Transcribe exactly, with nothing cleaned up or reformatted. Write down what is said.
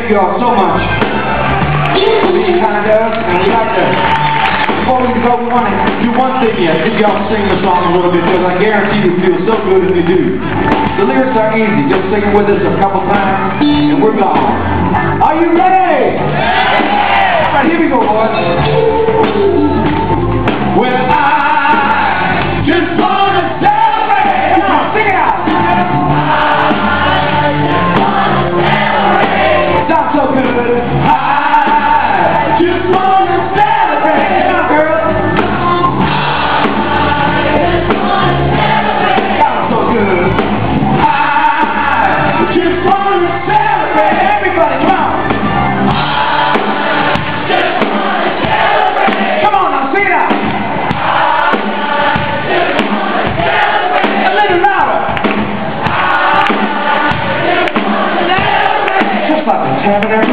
Thank you all so much. Being kind to us, and we like to, before we go, we want to do one thing yet. If y'all sing the song a little bit, because I guarantee you feel so good if you do. The lyrics are easy. Just sing it with us a couple times, and we're gone. Are you ready? All right, here we go, boys. When I just want to celebrate. Come on, sing it out. Sounds so good. I just want to celebrate. Come on, girl. Sounds so good. I just want to celebrate. Everybody, come on. I just want to celebrate. Come on, now sing it out. I just want to celebrate. A little louder. I just want to celebrate. Just like a tabernacle.